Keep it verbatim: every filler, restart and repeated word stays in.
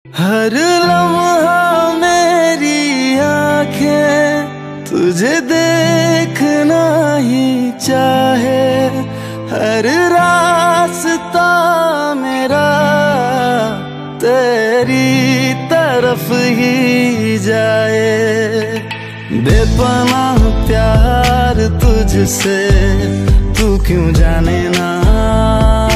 हर लम्हा मेरी आंखें तुझे देखना ही चाहे, हर रास्ता मेरा तेरी तरफ ही जाए। बेपनाह प्यार तुझसे तू क्यों जाने ना।